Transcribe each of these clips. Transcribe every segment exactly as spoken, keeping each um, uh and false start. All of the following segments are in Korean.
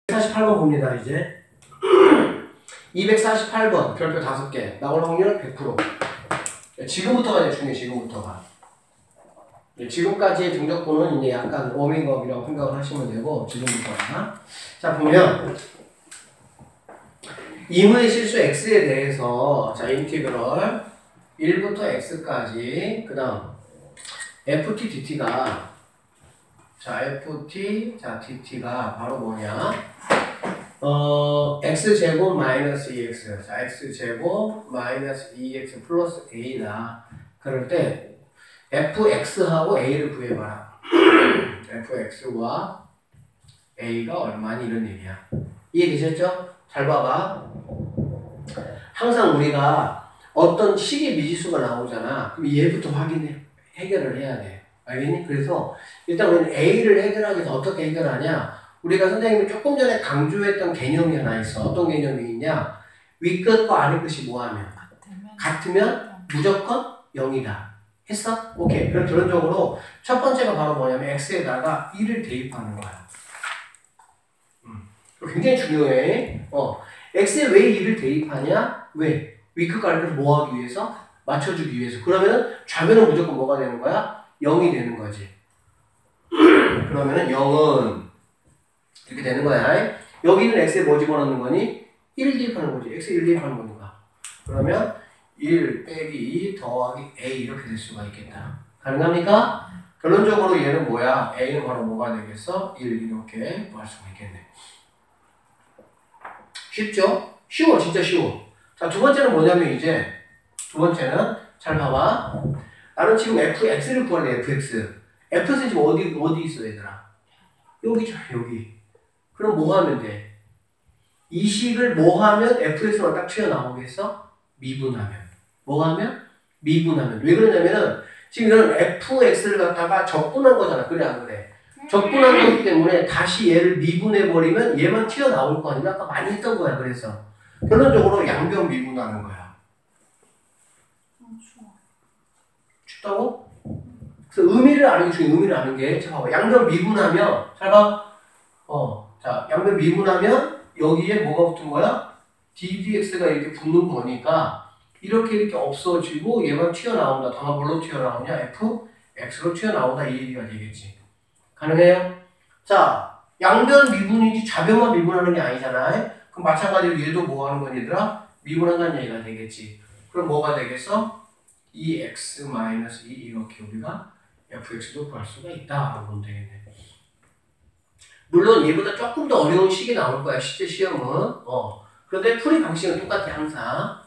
이백사십팔 번 봅니다, 이제. 이백사십팔 번, 별표 다섯 개. 나올 확률 백 퍼센트. 지금부터가 이제 중요해, 지금부터가. 지금까지의 등적분은 이제 약간 워밍업이라고 생각을 하시면 되고, 지금부터가. 자, 보면, 이문의 실수 x에 대해서, 자, 인티그럴 일부터 x까지, 그 다음, ft dt가, 자, ft, 자, dt가 바로 뭐냐? 어, x제곱 마이너스 이 엑스. 자, x제곱 마이너스 이 엑스 플러스 a다. 그럴 때, fx하고 a를 구해봐라. fx와 a가 얼마니? 이런 얘기야. 이해되셨죠? 잘 봐봐. 항상 우리가 어떤 식의 미지수가 나오잖아. 그럼 얘부터 확인해. 해결을 해야 돼. 알겠니? 그래서 일단 우리는 a를 해결하기 위해서 어떻게 해결하냐? 우리가 선생님이 조금 전에 강조했던 개념이 하나 있어. 어떤 개념이 있냐? 윗끝과 아래끝이 뭐하면? 같으면, 같으면 무조건 영이다. 했어? 오케이. 그럼 결론적으로 첫 번째가 바로 뭐냐면 x에다가 일을 대입하는 거야. 음. 굉장히 중요해. 어. x에 왜 일을 대입하냐? 왜? 윗끝과 아래끝을 뭐 하기 위해서? 맞춰주기 위해서. 그러면 좌변은 무조건 뭐가 되는 거야? 영이 되는 거지. 그러면은 영은 이렇게 되는 거야. 여기는 x에 뭐 집어넣는 거니? 일 대입하는 거지. x에 일 대입하는 거니까. 그러면 일 빼기 이 더하기 a 이렇게 될 수가 있겠다. 가능합니까? 결론적으로 얘는 뭐야? a는 바로 뭐가 되겠어? 일 이렇게 구할 수가 있겠네. 쉽죠? 쉬워. 진짜 쉬워. 자, 두 번째는 뭐냐면 이제 두 번째는 잘 봐봐. 나는 지금 fx를 구하래. fx. fx는 지금 어디 어디 있어 얘들아? 여기잖아. 여기. 그럼 뭐 하면 돼? 이 식을 뭐 하면 fx만 딱 튀어나오겠어? 미분하면. 뭐 하면? 미분하면. 왜 그러냐면은 지금 이런 fx를 갖다가 적분한 거잖아. 그래 안 그래? 적분한 거기 때문에 다시 얘를 미분해버리면 얘만 튀어나올 거 아니야? 아까 많이 했던 거야. 그래서 결론적으로 양변 미분하는 거야. 춥다고? 그래서 의미를 아는 게 중요해. 의미를 아는 게. 자, 봐봐. 양변 미분하면 잘 봐. 어. 자, 양변 미분하면 여기에 뭐가 붙은 거야? ddx가 이렇게 붙는 거니까 이렇게 이렇게 없어지고 얘만 튀어나온다. 다만 뭘로 튀어나오냐? fx로 튀어나온다. 이 얘기가 되겠지. 가능해요? 자, 양변 미분이지 좌변만 미분하는 게 아니잖아. 그럼 마찬가지로 얘도 뭐 하는 거니 얘들아? 미분한다는 얘기가 되겠지. 그럼 뭐가 되겠어? 이 엑스 마이너스 이 이렇게 우리가 fx도 구할 수가 있다. 보면 되겠네. 물론 얘보다 조금 더 어려운 식이 나올 거야. 실제 시험은. 어. 그런데 풀이 방식은 똑같아 항상.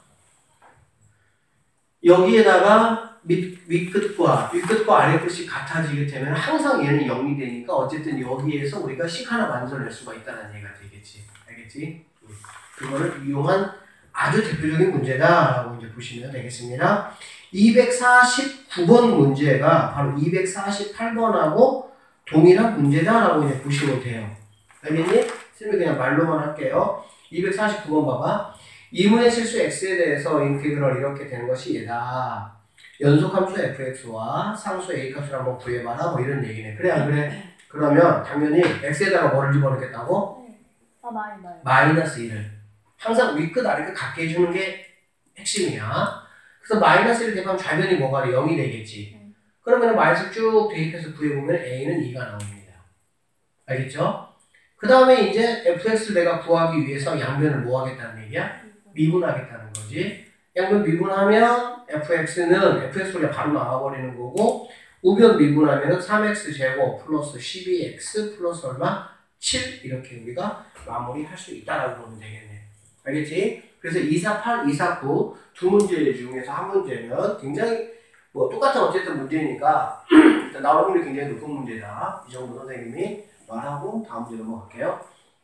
여기에다가 밑, 윗끝과 윗끝과 아래끝이 같아지게 되면 항상 얘는 영이 되니까 어쨌든 여기에서 우리가 식 하나 만들어낼 수가 있다는 얘기가 되겠지. 알겠지? 그거를 이용한 아주 대표적인 문제다라고 이제 보시면 되겠습니다. 이백사십구 번 문제가 바로 이백사십팔 번하고 동일한 문제다라고 이제 보시면 돼요. 알겠니? 선생님이 그냥 말로만 할게요. 이백사십구 번 봐봐. 이문의 실수 x에 대해서 인티그럴 이렇게 되는 것이 얘다. 연속함수 fx와 상수 a 값을 한번 구해봐라. 뭐 이런 얘기네. 그래 안 그래? 그러면 당연히 x에다가 뭐를 집어넣겠다고? 아, 마이너스. 마이너스 일을. 항상 윗끝 아래끝 같게 해주는 게 핵심이야. 그래서 마이너스 일 대입하면 좌변이 뭐가 돼? 영이 되겠지. 응. 그러면 마이너스 쭉 대입해서 구해보면 a는 이가 나옵니다. 알겠죠? 그 다음에 이제 fx를 내가 구하기 위해서 양변을 뭐 하겠다는 얘기야? 미분하겠다는 거지. 양변 미분하면 fx는 fx 소리가 바로 나와버리는 거고 우변 미분하면 삼 엑스 제곱 플러스 십이 엑스 플러스 얼마? 칠 이렇게 우리가 마무리할 수 있다라고 보면 되겠네. 알겠지? 그래서 이백사십팔, 이백사십구 두 문제 중에서 한 문제는 굉장히 뭐 똑같은 어쨌든 문제니까 일단 나올 확률이 굉장히 높은 문제다. 이 정도 선생님이 말하고 다음 문제 넘어갈게요.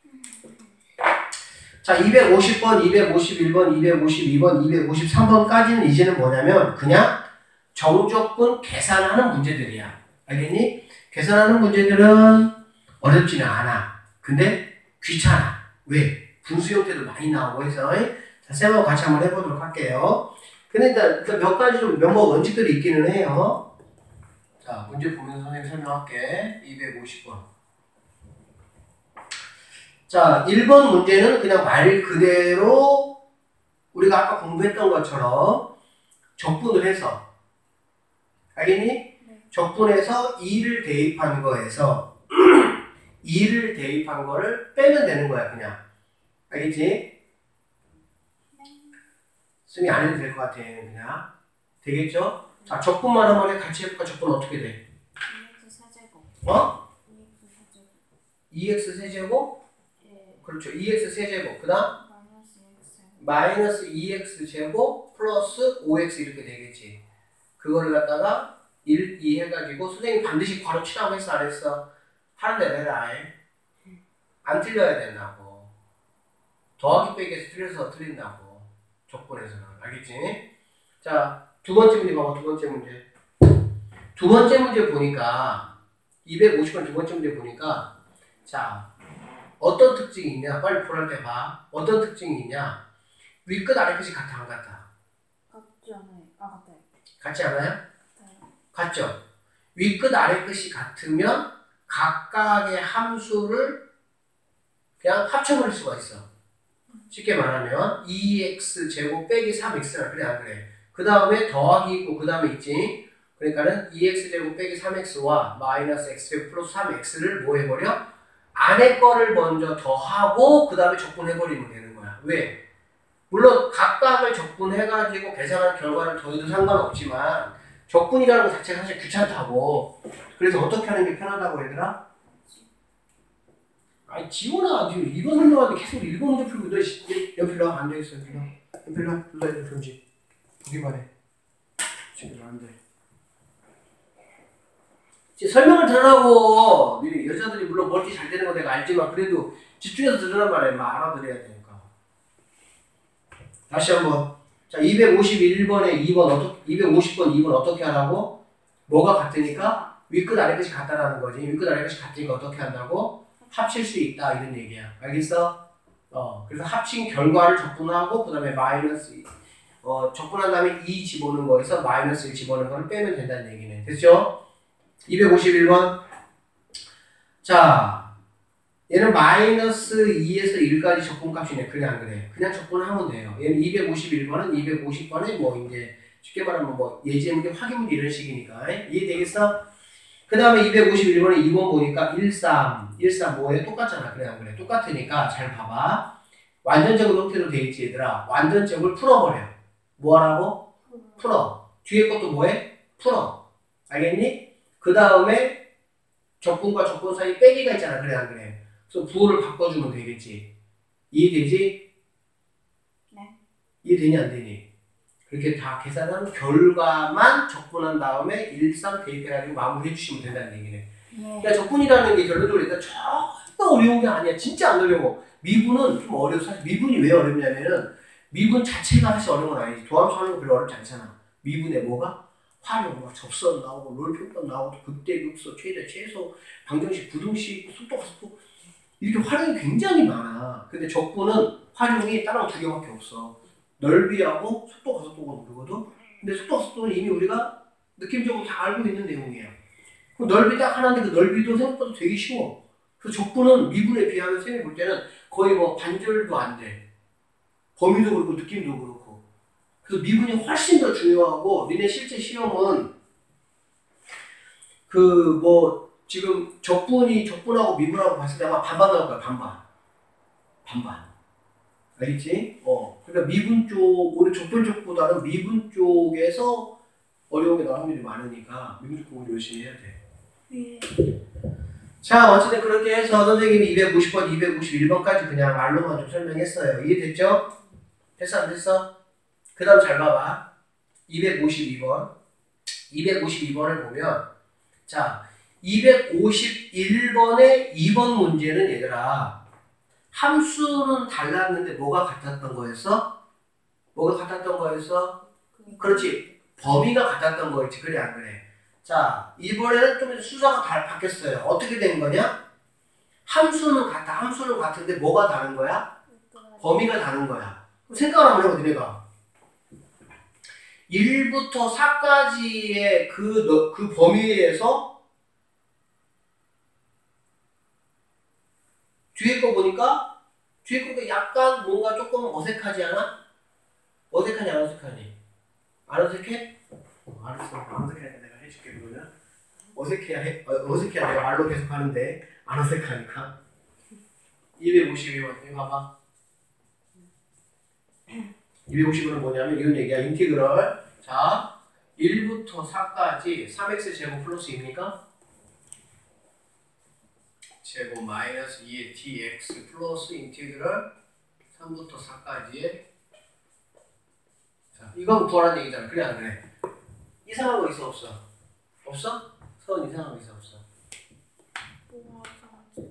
자, 이백오십 번, 이백오십일 번, 이백오십이 번, 이백오십삼 번까지는 이제는 뭐냐면 그냥 정적분 계산하는 문제들이야. 알겠니? 계산하는 문제들은 어렵지는 않아. 근데 귀찮아. 왜? 분수 형태도 많이 나오고 해서 자, 쌤하고 같이 한번 해보도록 할게요. 근데 일단 몇 가지 좀 몇몇 원칙들이 있기는 해요. 자, 문제 보면서 선생님 설명할게. 이백오십 번. 자, 일 번 문제는 그냥 말 그대로 우리가 아까 공부했던 것처럼 적분을 해서, 알겠니? 네. 적분해서 이를 대입한 거에서 이를 대입한 거를 빼면 되는 거야, 그냥. 알겠지? 네. 승리 안 해도 될 것 같아, 그냥. 되겠죠? 자, 적분만 한 번에 같이 해볼까? 적분 어떻게 돼? 이엑스 세제곱. 어? 이엑스 세제곱. 이엑스 세제곱? 예. 그렇죠. 이엑스 세제곱. 그 다음? 마이너스 이엑스. 마이너스 이엑스 제곱 플러스 오엑스 이렇게 되겠지. 그거를 갖다가 일, 이 해가지고 선생님 반드시 괄호 치라고 했어, 안 했어? 하는 대로 해라. 아예. 안 틀려야 된다고. 더하기 빼기에서 틀려서 틀린다고. 적분에서는. 알겠지? 자, 두 번째 문제 봐봐. 두 번째 문제. 두 번째 문제 보니까 이백오십 번 두 번째 문제 보니까 자, 어떤 특징이 있냐? 빨리 보랄 때 봐. 어떤 특징이 있냐? 위끝 아래끝이 같아, 안 같아? 같지 않아요. 아, 같아요. 같지 않아요? 같아요. 같죠? 위끝 아래끝이 같으면 각각의 함수를 그냥 합쳐버릴 수가 있어. 쉽게 말하면 이 엑스 제곱 빼기 삼 엑스라 그래, 안 그래? 그 다음에 더하기 있고 그 다음에 있지? 그러니까는 이 엑스 제곱 빼기 삼 엑스와 마이너스 x 제곱 플러스 삼 엑스를 뭐 해버려? 안에 거를 먼저 더하고 그 다음에 적분해버리면 되는 거야. 왜? 물론 각각을 적분해가지고 계산한 결과를 더해도 상관없지만 적분이라는 것 자체가 사실 귀찮다고. 그래서 어떻게 하는 게 편하다고 얘들아? 아니 지원아 지금 이번 설명하는데 계속 일번 문제 풀고 너 옆에 일로 와. 앉아있어. 옆에 일로 와. 옆에 일로 와. 둘 다 금지. 보기만 해. 지금 안 돼. 이제 설명을 들으라고. 여자들이 물론 멀티 잘 되는 거 내가 알지만 그래도 집중해서 들으란 말이야. 막 알아들어야 되니까. 다시 한번. 자, 이백오십일 번에 이 번 어떻게, 이백오십 번 이 번 어떻게 하라고? 뭐가 같으니까? 윗끝 아래끝이 같다라는 거지. 윗끝 아래끝이 같으니까 어떻게 한다고? 합칠 수 있다 이런 얘기야. 알겠어? 어, 그래서 합친 결과를 적분하고 그 다음에 마이너스 어, 적분한 다음에 이 집어넣는 거에서 마이너스 일 집어넣는 거를 빼면 된다는 얘기네. 됐죠? 이백오십일 번. 자, 얘는 마이너스 이에서 일까지 적분값이네. 그래 안 그래? 그냥 적분하면 돼요. 얘는 이백오십일 번은 이백오십 번에 뭐 이제 쉽게 말하면 뭐 예제 문제, 확인 문제 이런 식이니까 이해되겠어? 그 다음에 이백오십일 번에 이 번 보니까 일삼, 일삼 뭐에 똑같잖아. 그래 안 그래? 똑같으니까 잘 봐봐. 완전적인 형태로 돼 있지 얘들아. 완전적을 풀어버려. 뭐 하라고? 풀어. 뒤에 것도 뭐해? 풀어. 알겠니? 그 다음에 적분과 적분 사이 빼기가 있잖아. 그래 안 그래? 그래서 부호를 바꿔주면 되겠지. 이해되지? 네. 이해되니 안 되니? 그렇게 다 계산한 결과만 적분한 다음에 일삼 대입해가지고 마무리해 주시면 된다는 얘기네. 네. 그러니까 적분이라는 게 결론적으로 일단 전혀 어려운 게 아니야. 진짜 안 어려워. 미분은 좀 어려워. 사실 미분이 왜 어렵냐면은 미분 자체가 사실 어려운 건 아니지. 도함수 하는 거 별로 어렵지 않잖아. 미분에 뭐가? 활용, 막 접선 나오고 롤표법 나오고 극대, 극소, 최대, 최소, 방정식, 부등식, 속도, 속도 이렇게 활용이 굉장히 많아. 근데 적분은 활용이 다른 두 개밖에 없어. 넓이하고 속도가 속도가 그거거든. 근데 속도가 속도는 이미 우리가 느낌적으로 다 알고 있는 내용이에요. 그 넓이 딱 하나인데 그 넓이도 생각보다 되게 쉬워. 그래서 적분은 미분에 비하면 선생님이 볼 때는 거의 뭐 반절도 안 돼. 범위도 그렇고 느낌도 그렇고. 그래서 미분이 훨씬 더 중요하고 니네 실제 시험은 그 뭐 지금 적분이 적분하고 미분하고 봤을 때 아마 반반 나올 거야. 반반. 반반. 알겠지? 어. 그러니까 미분 쪽, 우리 적분 쪽보다는 미분 쪽에서 어려운 게 나올 확률이 많으니까 미분 쪽 공부 열심히 해야 돼. 네. 자, 어쨌든 그렇게 해서 선생님이 이백오십 번, 이백오십일 번까지 그냥 말로만 좀 설명했어요. 이해됐죠? 됐어, 안 됐어? 그 다음 잘 봐봐. 이백오십이 번. 이백오십이 번을 보면, 자, 이백오십일 번의 이 번 문제는 얘들아, 함수는 달랐는데 뭐가 같았던 거였어? 뭐가 같았던 거였어? 그렇지. 범위가 같았던 거였지. 그래, 안 그래? 자, 이번에는 좀 수사가 다 바뀌었어요. 어떻게 된 거냐? 함수는 같아. 함수는 같은데 뭐가 다른 거야? 범위가 다른 거야. 그럼 생각을 한번 해봐, 니네가. 일부터 사까지의 그, 그 범위에서 뒤에 거 보니까 뒤에 거가 약간 뭔가 조금 어색하지 않아? 어색하니 안 어색하니? 안 어색해? 어, 알았어. 안 어색하니까 내가 해줄게 그러면. 어색해야 해. 어, 어색해야 내가 말로 계속 하는데 안 어색하니까. 이백오십이 번 이거 봐봐. 이백오십 번은 뭐냐면 이런 얘기야. 인티그럴. 자, 일부터 사까지 삼 엑스 제곱 플러스 이입니까? 제곱 마이너스 이의 dx 플러스 인티그럴 삼부터 사까지의 자, 이건 구하라는 얘기잖아. 그래 안 그래? 이상한 거 있어 없어? 없어? 서은 이상한 거 있어 없어? 뭐가 이상하지?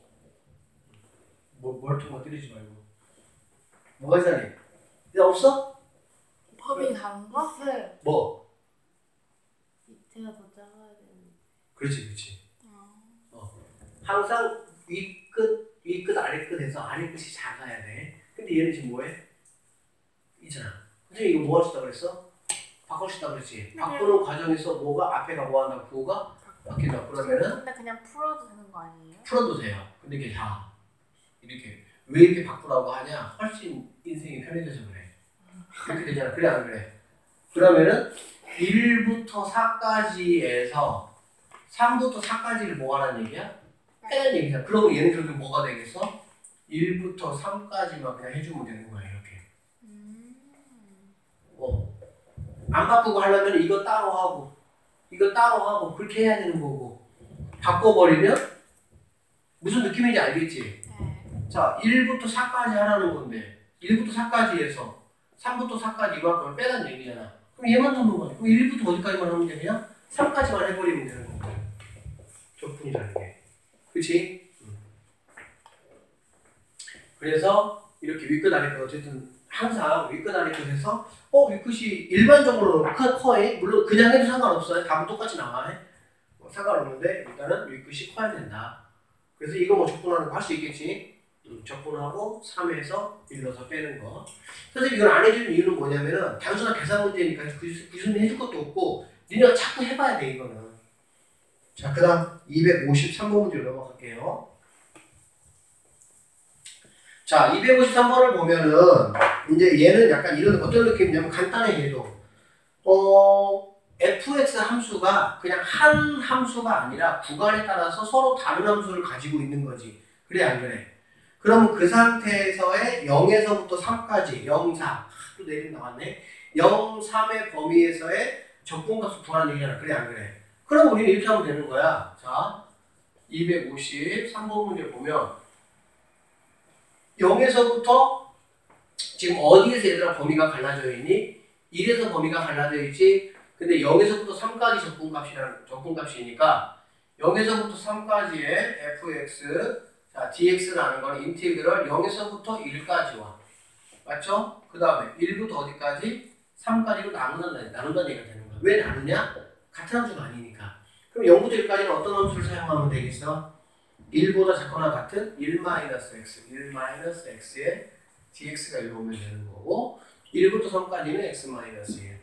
뭐, 멀뚱만 때리지 말고 뭐가 이상해? 이상 없어? 범위 다른가? 네. 뭐? 밑에가 더 작아야 되는데. 그렇지 그렇지 아. 어. 항상 위끝 위끝 아래끝에서 아래끝이 작아야 돼. 근데 얘는 지금 뭐해? 있잖아. 선생님 이거 뭐 하시다 그랬어? 바꿔주다 그랬지? 네. 바꾸는 과정에서 뭐가 앞에가 뭐 한다? 구호가 바뀐다. 그러면은 근데 그냥 풀어도 되는 거 아니에요? 풀어도 돼요. 근데 이게 다 이렇게 왜 이렇게 바꾸라고 하냐? 훨씬 인생이 편해져서 그래. 그렇게 되잖아. 그래 안 그래? 그러면은 일부터 사까지에서 삼부터 사까지를 뭐 하라는 얘기야? 빼는 얘기잖아. 그러면 얘는 결국 뭐가 되겠어? 일부터 삼까지만 그냥 해주면 되는 거야 이렇게. 음. 어. 안 바꾸고 하려면 이거 따로 하고 이거 따로 하고 그렇게 해야 되는 거고 바꿔버리면 무슨 느낌인지 알겠지? 네. 자, 일부터 사까지 하라는 건데 일부터 사까지에서 삼부터 사까지 이만큼을 빼라는 얘기잖아. 그럼 얘만 넣는 거야. 그럼 일부터 어디까지만 하면 되냐? 삼까지만 해버리면 되는 거고. 적분이라는 게. 그치? 음. 그래서 이렇게 윗끝 아래끝 어쨌든 항상 윗끝 아래끝에서 어 윗끝이 일반적으로 커, 커해? 물론 그냥 해도 상관없어요. 답은 똑같이 나와. 뭐 상관없는데 일단은 윗끝이 커야 된다. 그래서 이거 뭐 적분하는 거 할 수 있겠지? 음, 적분하고 삼에서 일 넣어서 빼는 거. 선생님 이걸 안 해주는 이유는 뭐냐면은 단순한 계산 문제니까 구순 해줄 것도 없고 니네가 자꾸 해봐야 돼 이거는. 자, 그 다음 이백오십삼 번 문제로 넘어갈게요. 자, 이백오십삼 번을 보면은 이제 얘는 약간 이런 어떤 느낌이냐면 간단해 얘도. 어, 에프엑스 함수가 그냥 한 함수가 아니라 구간에 따라서 서로 다른 함수를 가지고 있는 거지. 그래 안 그래? 그럼 그 상태에서의 영에서부터 삼까지 영, 사 또 내림 나왔네. 영, 삼의 범위에서의 적분값을 구하는 얘기잖아. 그래 안 그래? 그럼 우리는 이렇게 하면 되는 거야. 자, 이백오십삼 번 문제 보면 영에서부터 지금 어디에서 얘들아 범위가 갈라져 있니? 일에서 범위가 갈라져 있지. 근데 영에서부터 삼까지 적분값이라는 적분값이니까 영에서부터 삼까지의 에프엑스 자 디엑스라는 건 인티그럴 영에서부터 일까지와 맞죠? 그 다음에 일부터 어디까지? 삼까지로 나눈다는, 나눈다는 얘기가 되는 거야. 왜 나누냐? 같은 함수가 아니니까. 그럼 영부터 일까지는 어떤 함수를 사용하면 되겠어? 일보다 작거나 같은 일 마이너스 x, 일 마이너스 x에 dx가 일로 오면 되는 거고 일부터 삼까지는 x 마이너스 일.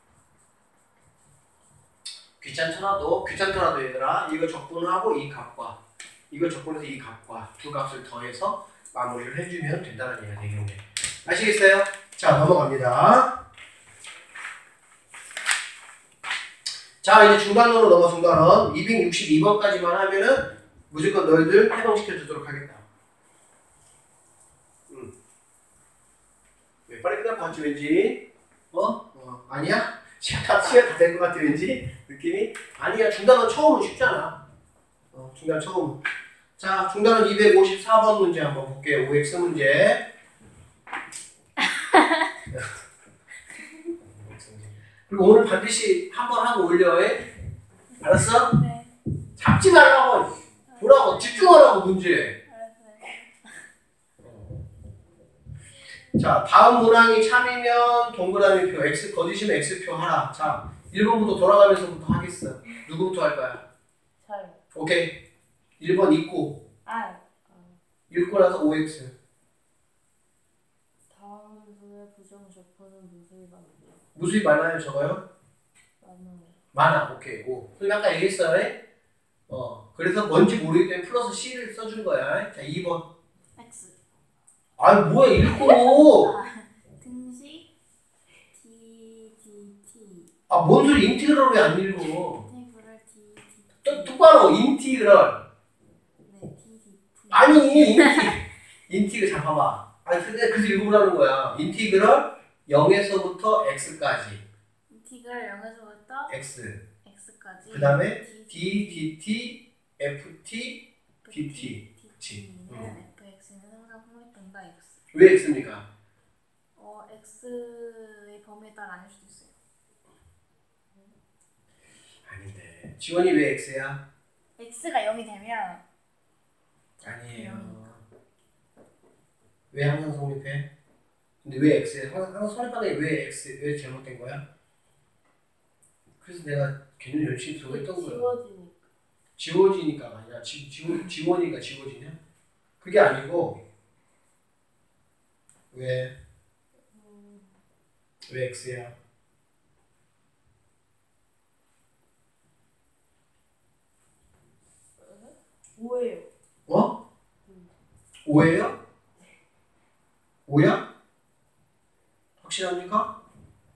귀찮더라도 귀찮더라도 얘들아 이거 적분하고 이 값과 이거 적분해서 이 값과 두 값을 더해서 마무리를 해주면 된다는 얘기가 되겠네. 아시겠어요? 자 넘어갑니다. 자 이제 중간론으로 넘어 중간론 이백육십이 번까지만 하면은 무조건 너희들 해방시켜 주도록 하겠다. 음. 왜 빨리 끝날 것 같지 왠지? 어? 어 아니야? 시간 다 시간 다 될 것 같아 왠지? 느낌이? 아니야 중간은 처음은 쉽잖아. 어 중간 처음. 자 중간은 이백오십사 번 문제 한번 볼게요. 오엑스 문제. 그리고 오늘 반드시 한 번 하고 올려 해. 알았어? 네. 잡지 말라고. 보라고 집중하라고 문제. 알았어요. 자 다음 문항이 참이면 동그라미표 x 거짓이면 x표 하라. 자 일 번부터 돌아가면서부터 하겠어. 누구부터 할 거야? 저요. 오케이. 일 번 읽고 아. 읽고 나서 오엑스. 다음 수의 부정 적분은 무수히 많아요. 무수히 많아요 적어요? 많아요. 많아. 오케이. 오. 그럼 아까 얘기했어. 어. 그래서 뭔지 모르기 때문에 플러스 C를 써준 거야. 자 이 번. 아니 뭐야 읽고. 등식 D D T 아 뭔 소리 인티그럴 왜 안 읽어? 인티그럴 D D 또 똑바로 인티그럴. 네 D D T 아니 인티 인티그 잡아봐. 아니 근데 그래서 읽어보라는 거야. 인티그럴 영에서부터 x까지. 인티그럴 영에서부터 x. x까지 그 다음에 d, dt, ft, dt. 그치. 는 응. fx는 항상 성립된다 x. 왜 x입니까? 어 x의 범위에 따라 아닐 수도 있어요. 아닌데. 지원이 왜 x야? x가 영이 되면 아니에요. 왜 항상 성립해? 근데 왜 x야? 항상, 항상 성립하는 게 왜 x, 왜 잘못된 거야? 그래서 내가 개념 열심히 들어했던 거야. 지워지니까. 지워지니까가 아니라 지, 지워, 지워니까 지워지냐? 그게 아니고 왜? 음, 왜 x야? 오예요. 어? 음. 오예요? 오야? 확실합니까?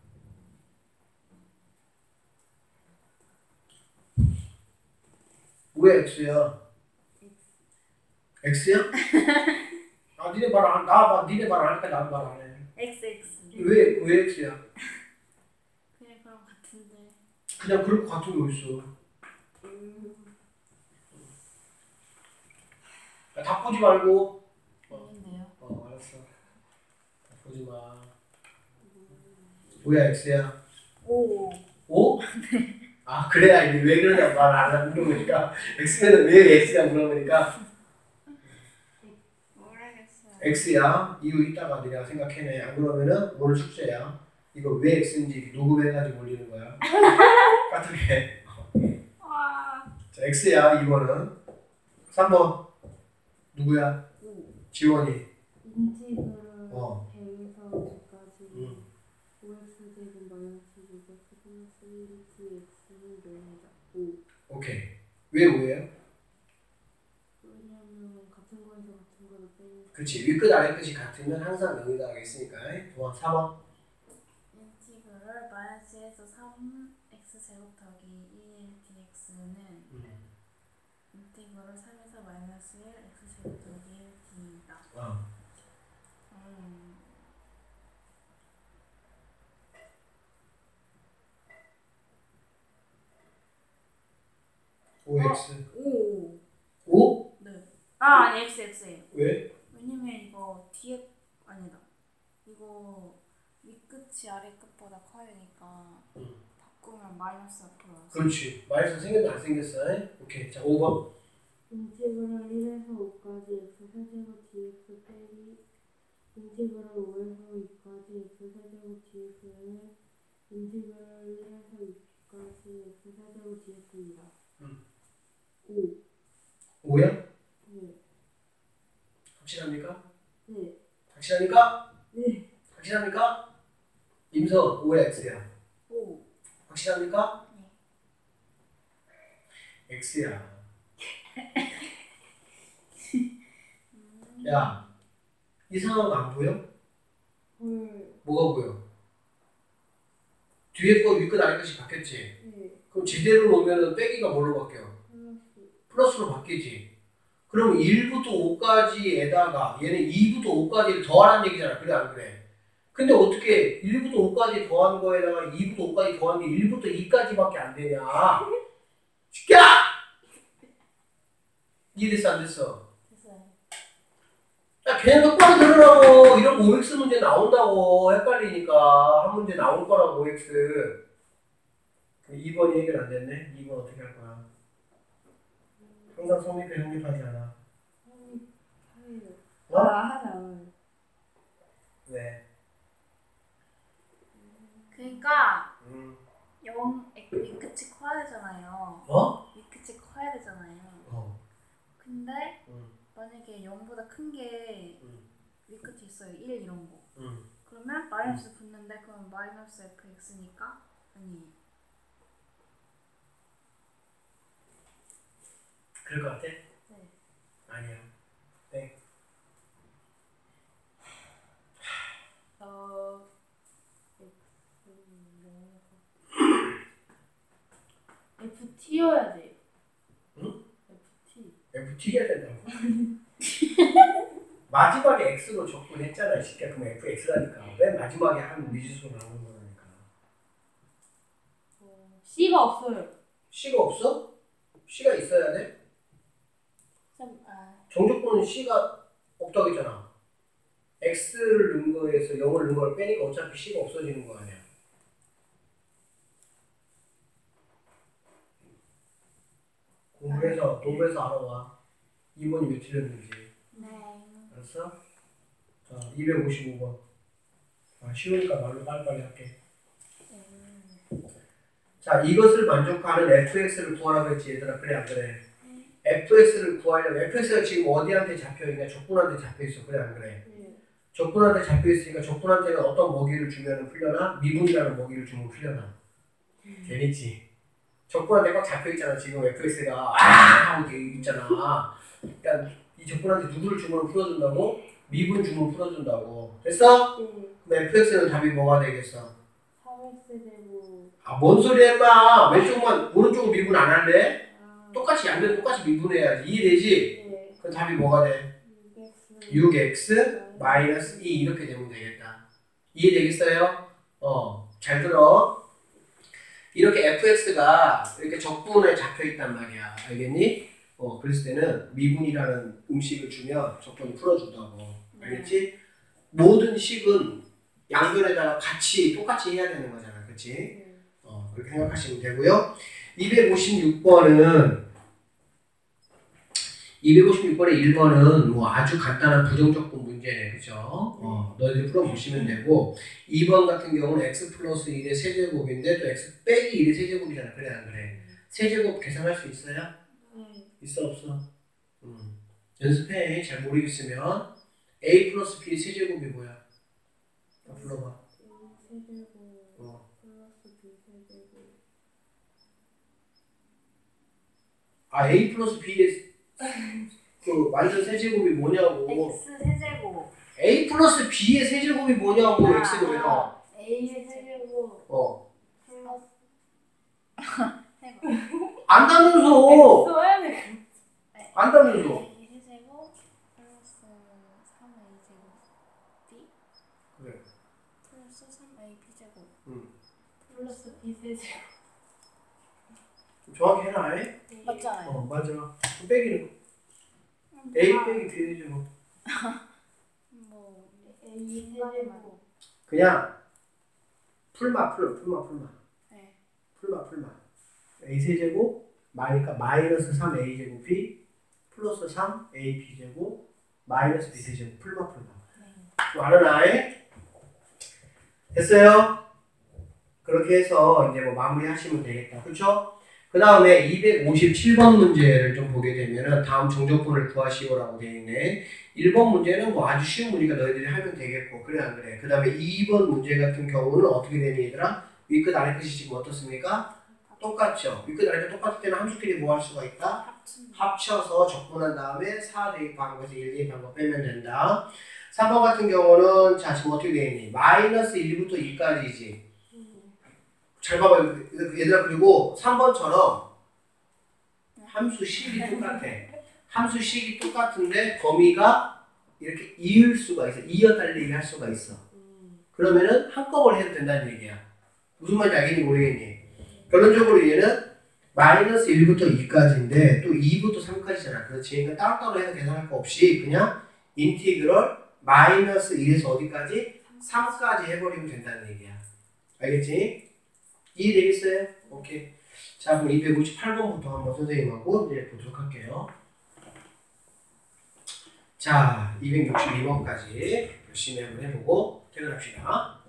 왜 x야? x야? 아 니네 말 안, 나 니네 말 안 하니까 나도 말 안 해. x x. 왜, 왜 x야? 그냥 그런 것 같은데. 그냥 그럴 것 같은 게 어딨어. 음. 야, 다 보지 말고. 아닌데요. 어, 알았어. 다 보지 마. 뭐야, x야? 오. 오? 아, 그래야 이제 왜 그러냐 말 안 하는 거니까. x면은 왜 x냐 물어보니까. 모르겠어요. x야. 이유 있다가 내가 생각해내. 안 그러면은 오늘 숙제야. 이거 왜 x인지 녹음해 가지고 올리는 거야. 까투게. 와. 자, x야. 이 번은. 삼 번. 누구야? 오. 지원이. 인티그럴 어. 백에서 백까지 응. 오엑스 제곱 마이너스 육엑스 플러스 일 dx는 영이다. 오. 오케이. 왜 오예요? 왜냐하면 같은 거에서 같은 거를 빼니까. 그렇지. 윗끝 아래끝이 같으면 항상 영이다 하겠으니까. 좋아. 사 번. 인티그럴 마이너스에서 삼 엑스 제곱 더하기 일 dx는 음. 인티그럴 삼에서 마이너스 일 엑스 제곱 더하기 일 d이다. 어. 음. 오엑스. 오. 오? 네. 아 아니 x x예요. 왜? 왜냐면 이거 뒤에 아니다. 이거 윗끝이 아래 끝보다 커야니까 음. 바꾸면 마이너스 앞으로 나왔어. 그렇지. 마이너스 생겼나 안 생겼어? 오케이. 자, 오 번. 인티그럴 일에서 오까지 x 세제곱 dx 빼기 인티그럴 오에서 이까지 x 세제곱 dx는 인티그럴 일에서 이까지 x 세제곱 dx입니다. 음. 오. 오야? 네. 확실합니까? 네. 확실합니까? 네. 확실합니까? 임서 오야 x야. 오. 확실합니까? 네. x야. 음. 야, 이상한 거 안 보여? 헐. 뭐가 보여? 뒤에 거 윗끝 아래 끝이 바뀌었지? 네. 그럼 제대로 놓으면 빼기가 뭘로 바뀌어? 플러스. 플러스로 바뀌지. 그럼 일부터 오까지에다가 얘는 이부터 오까지를 더하라는 얘기잖아. 그래 안 그래? 근데 어떻게 일부터 오까지 더한 거에다가 이부터 오까지 더한 게 일부터 이까지밖에 안 되냐? 시키야! 이해됐어 안 됐어? 됐어요. 야 그냥 똑바로 들으라고. 이런 오엑스 문제 나온다고. 헷갈리니까 한 문제 나올 거라고 오엑스. 이 번이 해결 안 됐네. 이 번 어떻게 할 거야? 항상 성립해 성립하지 않아. 하예요. 어? 아 하지 않아요. 네. 그러니까 음. 영 윗끝이 커야 되잖아요. 어? 윗끝이 커야 되잖아요. 어. 근데 음. 만약에 영보다 큰 게 음. 윗끝이 있어요. 일 이런 거. 음. 그러면 마이너스 붙는데 그럼 마이너스 fx니까 아니에요. 그럴 것 같아? 네. 아니야. 네. 튀겨야 된다고. 마지막에 x로 적분했잖아. 쉽게 그럼 fx라니까. 왜 마지막에 한 미지수 나오는 거라니까. 어, C가 없어요. C가 없어? C가 있어야 돼? 참, 아, 정적분은 C가 없다고 했잖아. x를 넣은 거에서 영을 넣은 걸 빼니까 어차피 C가 없어지는 거 아니야. 공부해서, 공부해서 알아와. 이 번이 왜 틀렸는지. 네. 알았어? 자, 이백오십오 번. 아, 쉬우니까 말로 빨리빨리 할게. 자, 이것을 만족하는 에프엑스를 구하라고 했지, 얘들아. 그래, 안 그래? 에프엑스를 구하려면, 에프엑스가 지금 어디한테 잡혀있냐? 적분한테 잡혀있어. 그래, 안 그래? 네. 적분한테 잡혀있으니까 적분한테는 어떤 먹이를 주면 풀려나? 미분이라는 먹이를 주면 풀려나? 음. 재밌지? 적분한테 꽉 잡혀있잖아. 지금 에프엑스가 아! 하고 있잖아. 그러니까 이 적분한테 누구를 주면 풀어준다고? 미분 주면 풀어준다고. 됐어? 네. 그럼 에프엑스는 답이 뭐가 되겠어? 삼 엑스 제곱. 아, 뭔 소리야, 임마! 왼쪽만, 오른쪽은 미분 안 할래? 아, 똑같이, 양면 똑같이 미분해야지. 이해되지? 네. 그럼 답이 뭐가 돼? 육 엑스. 육 엑스 마이너스 이 이렇게 되면 되겠다. 이해되겠어요? 어, 잘 들어. 이렇게 에프엑스가 이렇게 적분에 잡혀있단 말이야. 알겠니? 어, 그랬을 때는 미분이라는 음식을 주면 적분이 풀어준다고. 알겠지? 모든 식은 양변에다가 같이 똑같이 해야 되는 거잖아. 그치? 네. 어, 그렇게 생각하시면 되고요. 이백오십육 번은 이백오십육 번의 일 번은 뭐 아주 간단한 부정적분 문제네. 그죠? 어, 너희들이 풀어보시면 되고, 이 번 같은 경우는 x 플러스 일의 세제곱인데 또 x 빼기 일의 세제곱이잖아. 그래, 안 그래? 세제곱 계산할 수 있어요? 네. 있어, 없어? 음. 연습해. 잘 모르겠으면. a 플러스 b의 세제곱이 뭐야? 아, 불러봐. 세제곱 어. 플러스 B 세제곱. 아, a 플러스 b의 그 완전 세제곱이 뭐냐고. X 세제곱. a 플러스 b의 세제곱이 뭐냐고. 아, x가 왜 나와? A의 세제곱 어. 플러스 안다면서. 써야 돼. 안다면서. A 세제곱 플러스 삼 에이 제곱 B 그래. 플러스 삼 에이 B 제곱 응. 플러스 B 세제곱. 정확히 해라. 에? 맞잖아요. 어, 맞아. 그럼 빼기는 거. a 빼기 b 세제곱. 뭐 A 세제곱. 그냥 풀마 풀 풀마 풀마. 네. 풀마 풀마. a 세제곱 마니까 마이너스 삼 에이 제곱이 플러스 삼 에이 비 제곱 마이너스 b 세제곱. 풀마 풀마. 네. 알아나이? 됐어요? 그렇게 해서 이제 뭐 마무리하시면 되겠다. 그렇죠? 그 다음에 이백오십칠 번 문제를 좀 보게 되면은 다음 정적분을 구하시오라고 되어 있네. 일 번 문제는 뭐 아주 쉬운 문제니까 너희들이 하면 되겠고, 그래 안 그래? 그 다음에 이 번 문제 같은 경우는 어떻게 되니 얘들아? 윗끝 아래끝이 지금 어떻습니까? 똑같죠? 윗끝 아래끝 똑같을 때는 함수끼리 뭐 할 수가 있다? 합쳐서 적분한 다음에 사 대입하는 거에서 일 대입한 거 빼면 된다. 삼 번 같은 경우는 자 지금 어떻게 되어 있니? 마이너스 일부터 이까지지. 잘 봐봐요. 얘들아, 그리고 삼 번처럼 함수식이 똑같아. 함수식이 똑같은데 범위가 이렇게 이을 수가 있어. 이어 달리기 할 수가 있어. 그러면은 한꺼번에 해도 된다는 얘기야. 무슨 말인지 알겠니 모르겠니? 결론적으로 얘는 마이너스 일부터 이까지인데 또 이부터 삼까지잖아. 그렇지? 그러니까 따로따로 해서 계산할 거 없이 그냥 인티그럴 마이너스 일에서 어디까지? 삼까지 해버리면 된다는 얘기야. 알겠지? 이해되겠어요? 오케이. 자, 그럼 이백오십팔 번부터 한번 선생님하고 이제 보도록 할게요. 자, 이백육십이 번까지 열심히 한번 해보고 퇴근합시다.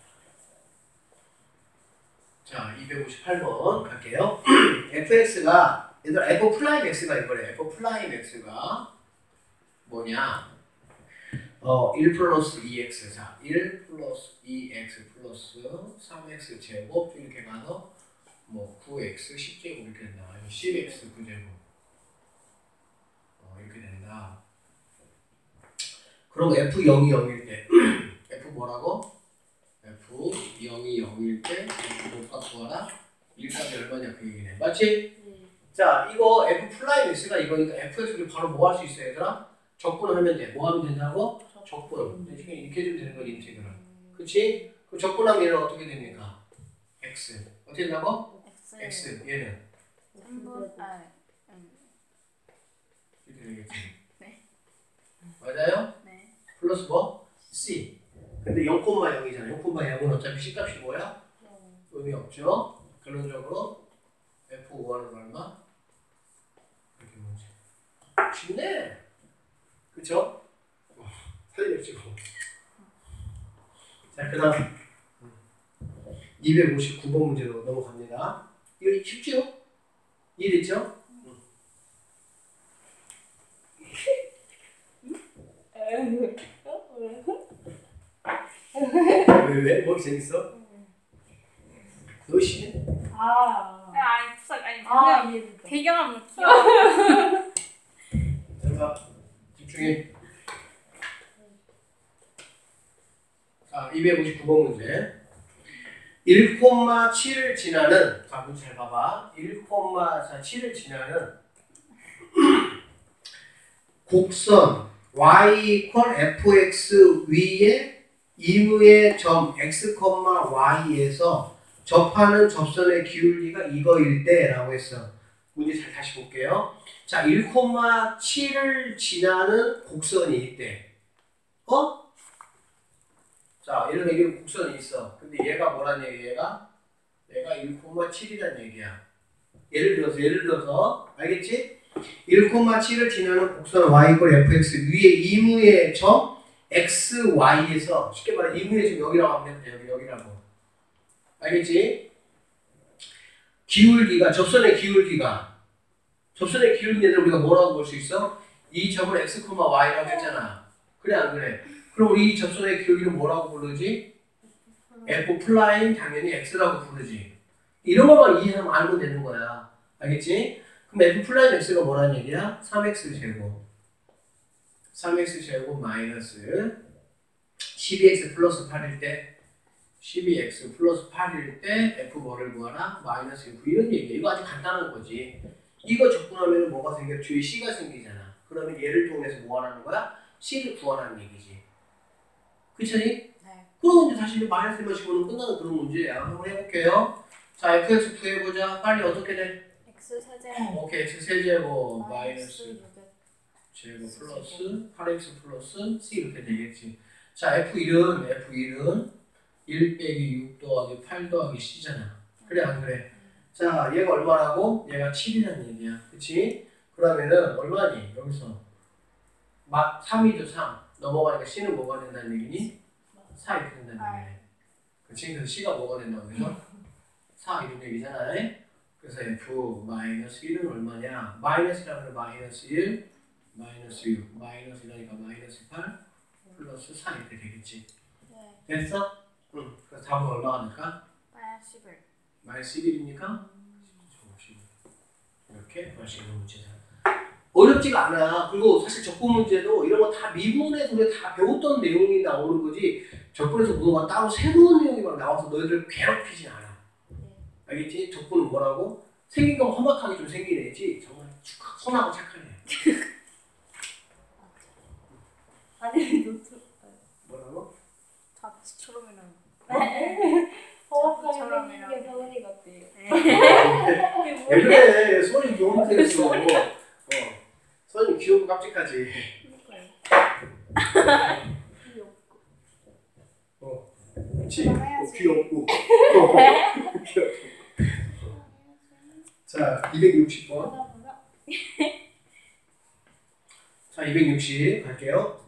자, 이백오십팔 번 갈게요. fx가, 얘들아, f 프라임 x가 이거래. f 프라임 x가 뭐냐? 어, 일 플러스 이 엑스. 자, 일 플러스 이 엑스 플러스 삼 엑스 제곱 이렇게 가서 뭐 구 엑스 십 제곱 이렇게 된다. 아니면 십 엑스 구 제곱. 어, 이렇게 된다. 그럼 f 영이 영일 때 f 뭐라고? f 영이 영일 때 f가 구하라. 일값이 얼마냐 그 얘기네. 맞지? 네. 자, 이거 f 플라임 x가 이거니까 fx를 바로 뭐 할 수 있어요, 얘들아? 적분을 하면 돼. 뭐 하면 된다고? 적분. 이렇게 이렇게 해주면 되는 거지, 인테그럴. 그치? 그 적분하면 얘는 어떻게 됩니까? x. 어떻게 된다고? X. x. 얘는 삼분 아. 이렇게 되겠지. 네. 맞아요? 네. 플러스 뭐? c. 근데 영 영이잖아. 영 영은 어차피 c값이 뭐야? 의미 없죠? 결론적으로 에프 오는 얼마? 이렇게 문제. 쉽네. 그쵸? 살려주고. 자, 그 다음 이백오십구 번 문제로 넘어갑니다. 이거 쉽죠? 이해됐죠? 왜, 왜? 뭐 재밌어? 너 씨? 아. 아니 부산 아니 아, 배경 이해됐다. 배경은 귀여워. 자, 집중해. 자, 이백오십구 번 문제. 일, 칠을 지나는, 자, 문제 잘 봐봐. 일, 칠을 지나는 곡선 y equal fx 위에 이무의 점 x, y에서 접하는 접선의 기울기가 이거일 때 라고 했어. 문제 잘 다시 볼게요. 자, 일, 칠을 지나는 곡선이 있대. 어? 자, 예를 들어 이게 곡선이 있어. 근데 얘가 뭐란 얘기야, 얘가? 얘가 일, 칠이란 얘기야. 예를 들어서, 예를 들어서, 알겠지? 일, 칠을 지나는 곡선 y equal fx 위에 이무의 점 x, y에서 쉽게 말해 이무의 점 여기라고 하면 돼. 여기, 여기라고. 알겠지? 기울기가, 접선의 기울기가 접선의 기울기는 우리가 뭐라고 볼 수 있어? 이 점을 x, y라고 했잖아. 그래 안 그래? 그럼 우리 이 접선의 기울기는 뭐라고 부르지? f 플라임 당연히 x라고 부르지. 이런 것만 이해하면 알면 되는 거야. 알겠지? 그럼 f 플라임 x가 뭐라는 얘기야? 삼 엑스 제곱 삼 엑스 제곱 마이너스 십이 엑스 플러스 팔일 때 십이 엑스 플러스 팔일 때 f 뭐를 구하라? 마이너스 구 이런 얘기야. 이거 아주 간단한 거지. 이거 적분하면 뭐가 생겨? 뒤에 c가 생기잖아. 그러면 얘를 통해서 뭐 하라는 거야? c를 구하라는 얘기지. 그치? 네. 그럼 이제 다시 마이너스만 집어넣으면 끝나는 그런 문제야. 한번 해볼게요. 자, 에프엑스 구해보자. 빨리 어떻게 돼? X 세제곱 오케이, x 세제곱 마이너스 마이너스 육 제곱 플러스 팔 엑스 플러스 c 이렇게 되겠지. 자, 에프 일은 에프 일은 일 빼기 육 더하기 팔 더하기 c잖아. 그래 안 그래? 자, 얘가 얼마라고? 얘가 칠이라는 얘기야. 그치? 그러면은 얼마니? 여기서 막 삼이죠 삼. 넘어가니까 c는 뭐가 된다는 얘기니? 사 이렇게 된다는 얘기네. 그치? 그래서 c가 뭐가 된다고 그래서? 사 이런 얘기잖아. 그래서 f 마이너스 일은 얼마냐? 마이너스라면 마이너스 일, 마이너스 육, 마이너스 일이니까 마이너스 팔, 플러스 사 이렇게 되겠지. 네. 됐어? 응. 그래서 답은 얼마가 될까? 마이너스 십일. 마이너스 십일입니까? 이렇게 구하시는 문제다. 어렵지가 않아. 그리고 사실 적분 문제도 이런 거 다 미분에서 우리가 다 배웠던 내용이 나오는 거지 적분에서 뭐가 따로 새로운 내용이 막 나와서 너희들 괴롭히진 않아. 알겠지? 적분은 뭐라고? 생긴 건 험악하게 좀 생긴 애지 정말 축하, 선하고 착한 애. 아니 노트. 뭐라고? 다치처럼이랑. 어, 저랑 생긴 이렇게 게 서울이 같대요. 왜 그래? 손이 너무 생겼어. 어. 손이 귀엽고 깜찍하지. 어. 그치? 어, 귀엽고. 어. 귀엽고. 자, 이백육십 번. 자, 이백육십 갈게요.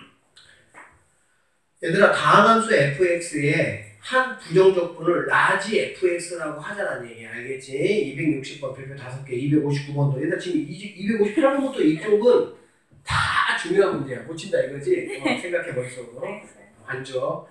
얘들아, 다항함수 fx에 한 부정적분을 라지 fx라고 하자는 얘기 알겠지? 이백육십 번 별표 다섯 개, 이백오십구 번도 얘들아 지금 이백오십팔 번부터 이쪽은 다 중요한 문제야. 고친다 이거지? 어, 생각해 머릿속으로. 앉아. 어.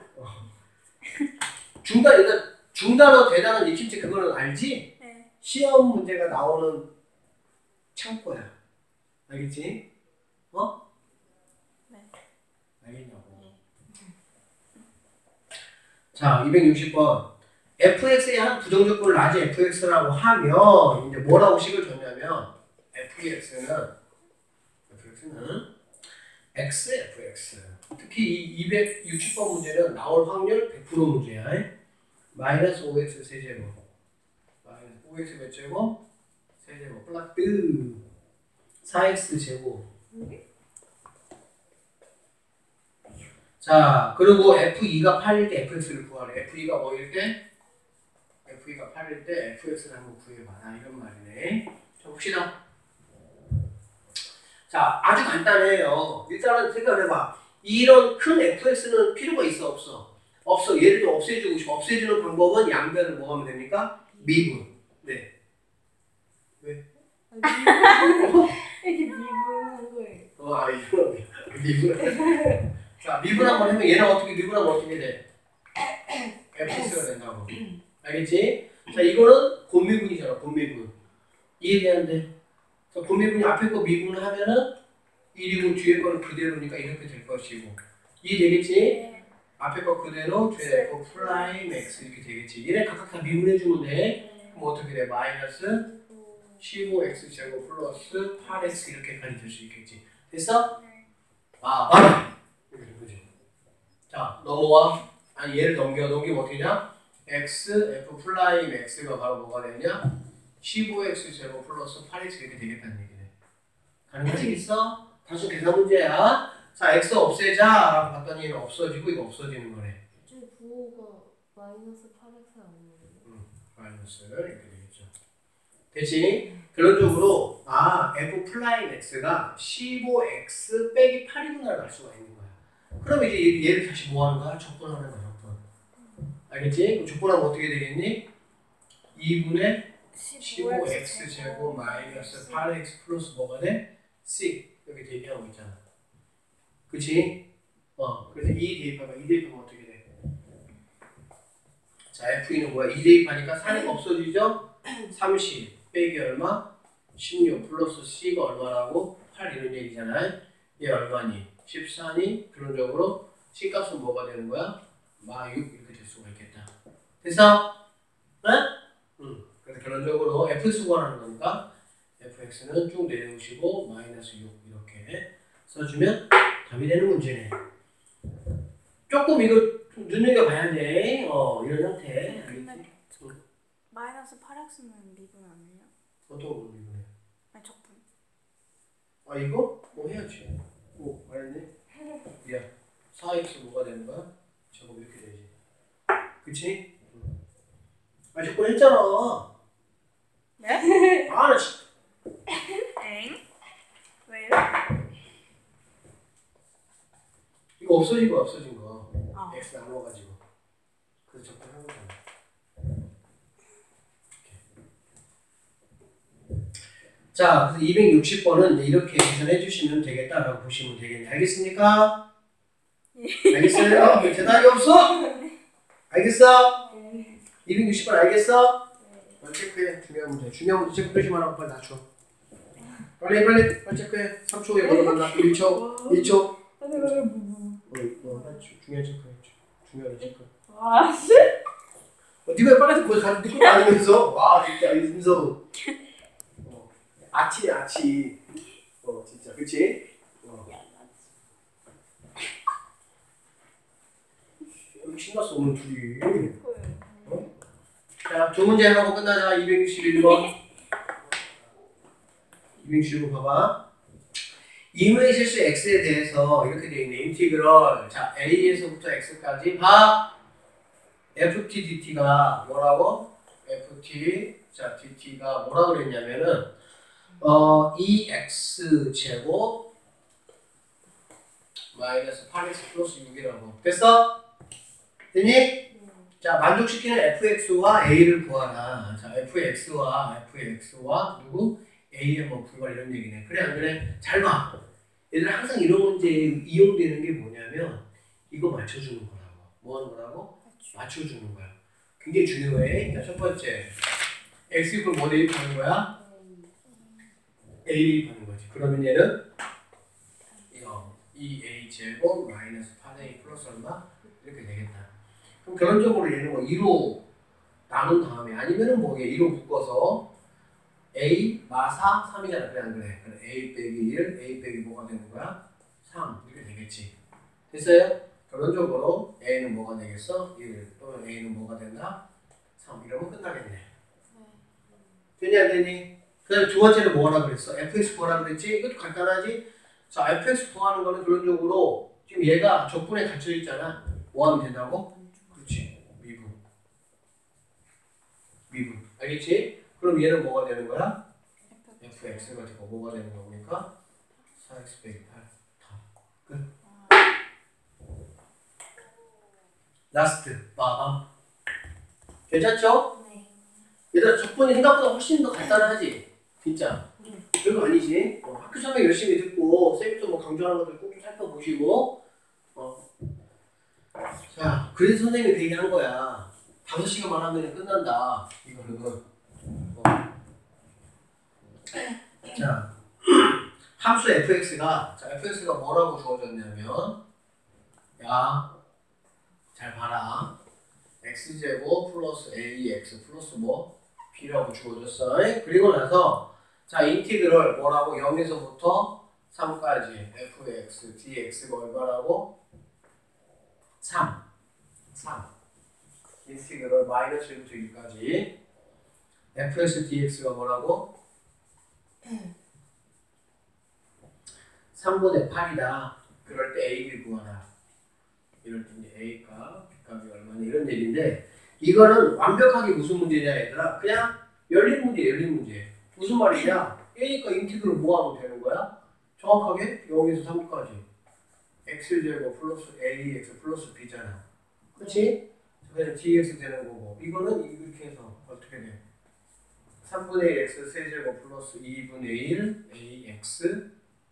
중단, 얘들아 중단어 대단한 익힘체 그거는 알지? 네. 시험 문제가 나오는 창고야. 알겠지? 어? 네. 알겠냐고. 자, 이백육십 번. fx의 한 부정조건을 낮은 fx라고 하면 이제 뭐라고 식을 줬냐면 fx는 fx는 x fx 특히 이 이백육십 번 문제는 나올 확률 백 퍼센트 문제야. 마이너스 오 엑스 세제곱 마이너스 오 엑스 몇 제곱 세제곱 플러스 사 엑스 제곱. 자, 그리고 에프 이가 팔일 때 fx를 구하래. 에프 이가 뭐일 때? 에프 이가 팔일 때 fx를 한번 구해봐라. 이런 말이네. 자, 봅시다. 자, 아주 간단해요. 일단은 생각해봐. 이런 큰 fx는 필요가 있어, 없어? 없어. 얘를 좀 없애주고 싶어. 없애주는 방법은 양변을 뭐 하면 됩니까? 미분. 네. 왜? 이렇게 미분한 거예요. 어, 아, 이거 미분. 자, 미분 한번 하면 얘는 어떻게 미분하면 어떻게 돼? fx가 된다고. 알겠지? 자, 이거는 곱미분이잖아. 곱미분. 이해되는데? 자, 곱미분이 앞에 거 미분을 하면은 일이고 뒤에 거는 그대로니까 이렇게 될 것이고. 이해되겠지? 네. 앞에 거 그대로 뒤에 거 프라임 x 이렇게 되겠지. 얘네 각각 다 미분해주면 돼. 그럼 어떻게 돼? 마이너스 십오 엑스 제곱 플러스 팔 엑스 이렇게까지 될 수 있겠지. 됐어? 아, 맞아. 자, 넘어와. 아니, 얘를 넘겨. 넘기면 어떻게 되냐? x, f 프라임 x가 바로 뭐가 되냐? 십오 엑스 제곱 플러스 팔 엑스 이렇게 되겠다는 얘기네. 가능하시겠어? 단순 계산 문제야. 자, x 없애자 라고 봤더니 없어지고 이거 없어지는 거네. 저 부호가 마이너스 팔 엑스 아니에요? 응, 마이너스 이렇게 되겠죠. 됐지? 결론적으로 아, f 프라임 x가 십오 엑스 빼기 팔이구나를 알 수가 있는 거야. 그럼 이제 얘를 다시 뭐 하는 거야? 적분하는 거야, 적분. 알겠지? 그럼 적분하면 어떻게 되겠니? 이분의 십오 엑스 제곱 마이너스 팔 엑스 플러스 뭐가 돼? C. 여기 대입하고 있잖아. 그치? 어, 그래서 이 대입하면 이 대입하면 어떻게 돼? 자, 에프이는 뭐야? 이 대입하니까 사가 없어지죠? 삼십 빼기 얼마? 십육 플러스 C가 얼마라고? 팔 이런 얘기잖아요. 얘 얼마니? 십사니? 결론적으로 C 값은 뭐가 되는 거야? 마 육 이렇게 될 수가 있겠다. 됐어? 네? 응. 그래서 결론적으로 fx 구하는 거니까 fx는 쭉 내려오시고 마이너스 육 이렇게 써주면 답이 되는 문제네. 조금 이거 좀 눈여겨봐야 돼. 어, 이런 형태. 근데 마이너스 팔 엑스는 미분 아니에요? 어떤 거 이거네? 아니 적분. 아 이거? 뭐 해야지. 오 알았네. 야 사 엑스 뭐가 되는 거야? 저거 이렇게 되지. 그치? 응. 아 저거 했잖아. 네? 아 나 진짜. 엥? 왜요? 이거 없어진 거 없어진 거. 아. x 나눠가지고. 그래서 적분 한 거잖아. 자, 그래서 이백육십 번은 이렇게 계산해 주시면 되겠다라고 보시면 되겠네. 알겠습니까? 알겠어요? 왜 대답이 없어? 알겠어? 네. 이백육십 번 알겠어? 빨리 체크해. 중요한 문제. 중요한 문제 체크 표시만 하고 빨리 낮춰. 빨리 빨리 빨리 체크해. 삼 초에 걸어간다. 일 초, 일 초. 아니 왜 뭐? 어, 어, 중요한 체크해. 중요한 체크. 아 씨? 어, 네가 빨리 거기 가는 느낌 아니면서 와 진짜 인서. 어, 아치네 아치. 어 진짜 그렇지? 어. 여기 신났어 오늘 둘이. 어? 자, 두 문제 하고 끝나자. 이백육십일 번. 이백육십일 번 봐봐. 이문의 실수 x에 대해서 이렇게 되어 있네. 인티그럴. 자, a에서부터 x까지 봐. ft dt가 뭐라고? ft 자 dt가 뭐라고 그랬냐면은 어 이 엑스 제곱 마이너스 팔 엑스 플러스 육이라고. 됐어? 됐니? 자, 만족시키는 fx와 a를 구하라. 자, fx와 fx와 누구? a의 뭐 불과 이런 얘기네. 그래 안 그래? 잘 봐. 얘들 항상 이런 문제에 이용되는 게 뭐냐면 이거 맞춰주는 거라고. 뭐 하는 거라고? 맞춰주는 거야. 굉장히 중요해. 자, 첫 번째 x 이퀄 뭐 대입하는 거야? a 대입하는 거지. 그러면 얘는 이 a 제곱 마이너스 팔 a 플러스 얼마? 이렇게 되겠다. 그럼 결론적으로 얘는 뭐 이로 나눈 다음에 아니면은 뭐 이로 묶어서 A 마사 삼이잖아. 그래 안 그래? 그래 A 빼기 일, A 빼기 뭐가 되는 거야? 삼 이렇게 되겠지. 됐어요? 결론적으로 A는 뭐가 되겠어? 일 또는 A는 뭐가 된다? 삼 이러면 끝나겠네. 되니 안 되니? 그 다음에 두 번째는 뭐라 그랬어? 에프엑스 구하라 그랬지? 이것도 간단하지? 자, 에프엑스 구하는 거는 결론적으로 지금 얘가 적분에 갇혀 있잖아. 뭐 하면 된다고? 그렇지. 미분. 미분. 알겠지? 그럼 얘는 뭐가 되는 거야? 에프엑스가 되고 뭐가 되는 겁니까? 사 엑스 빼기 팔. 끝. 라스트. 빠밤. 괜찮죠? 네. 얘들아 적분이 생각보다 훨씬 더 간단하지? 진짜. 별거 아니지? 어, 학교 설명 열심히 듣고 쌤도 뭐 강조하는 것들 꼭 좀 살펴보시고 어. 자, 그래서 선생님이 그 얘기한 거야. 다섯 시간만 하면 끝난다. 이거는 어. 자, 함수 fx가 자 fx가 뭐라고 주어졌냐면 야, 잘 봐라. x제곱 플러스 ax 플러스 뭐 b라고 주어졌어. 그리고 나서 자 인티그럴 뭐라고 영에서부터 삼까지 fx dx가 얼마라고? 삼 삼 인티그럴 마이너스 일부터 일까지 fx dx가 뭐라고? 삼분의 팔이다. 그럴 때 a, b 구하라. 이럴 때 이제 a 값, b 값이 얼마냐 이런 얘기인데 이거는 완벽하게 무슨 문제냐 얘들아? 그냥 열린 문제, 열린 문제. 무슨 말이냐? a니까 인티그럴 뭐 하면 되는 거야? 정확하게 영에서 삼까지 x제곱 플러스 ax 플러스 b잖아. 그렇지? 그래서 dx 되는 거고 이거는 이렇게 해서 어떻게 돼? 삼분의 일 x 세제곱 플러스 이분의 일 ax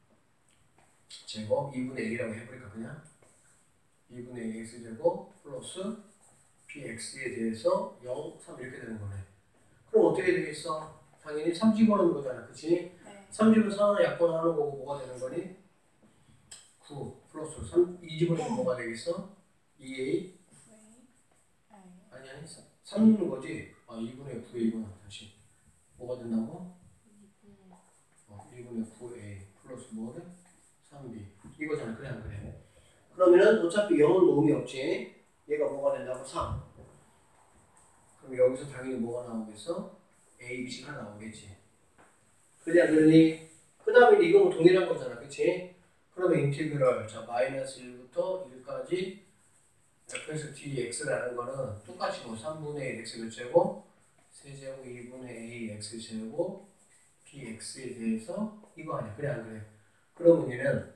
제곱 이분의 일이라고 해버릴까 그냥? 이분의 일 x제곱 플러스 bx에 대해서 영, 삼 이렇게 되는 거네. 그럼 어떻게 되겠어? 당연히 삼 집어넣는 거잖아. 그치? 네. 삼 집을 삼 하나 약분하는 거고 뭐가 되는 거니? 구 플러스 삼, 이 집어넣으면 뭐가 되겠어? 이 에이? 아니 아니 삼 넣는 거지? 아 이분의 구에이구나. 다시 뭐가 된다고? 어, 이분의 구 에이 플러스 뭐래? 삼 비 이거잖아. 그래 안 그래? 그러면은 어차피 영은 의미 없지? 얘가 뭐가 된다고? 삼. 그럼 여기서 당연히 뭐가 나오겠어? A, B가 나오겠지. 그래 안 그러니? 그 다음에 이거 동일한 거잖아. 그치? 그러면 인티그럴 자 마이너스 일부터 일까지 fx dx라는 거는 똑같이 뭐 삼분의 일 x 제곱 세제곱 이분의 a x 제곱 bx에 대해서 이거 아니야. 그래 안 그래? 그러면 얘는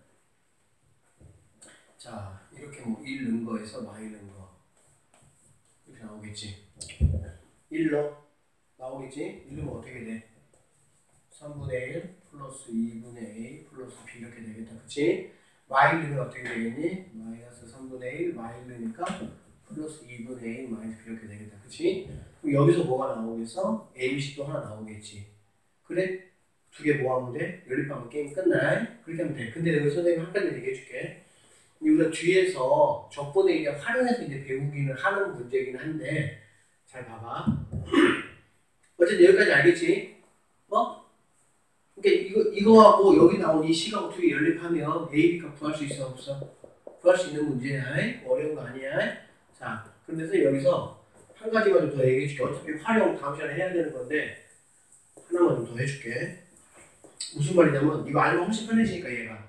자 이렇게 뭐 일 넣은 거에서 마이 넣은 거 이렇게 나오겠지. 일 넣어 나오겠지? 일 넣으면 어떻게 돼? 삼분의 일 플러스 이분의 a 플러스 b 이렇게 되겠다. 그치? 마일은 어떻게 되겠니? 마이너스 삼분의 일 마일이니까 플러스 이분의 a 마이너스 b 이렇게 되겠다. 그치? 그럼 여기서 뭐가 나오겠어? a, b, c도 하나 나오겠지. 그래? 두 개 모아보면 돼? 연립하면 게임 끝나. 그렇게 하면 돼. 근데 여기 선생님이 한 가지 얘기해 줄게. 우리가 뒤에서 적분에 이제 활용해서 이제 배우기는 하는 문제긴 한데 잘 봐봐. 어쨌든 여기까지 알겠지? 어? 그러니까 이거, 이거하고 여기 나온 이 C하고 두 개 연립하면 A, B값 구할 수 있어 없어? 구할 수 있는 문제야. 어려운 거 아니야. 자, 그래서 여기서 한 가지만 좀 더 얘기해 줄게. 어차피 활용 다음 시간에 해야 되는 건데 하나만 좀 더 해줄게. 무슨 말이냐면 이거 알면 훨씬 편해지니까 얘가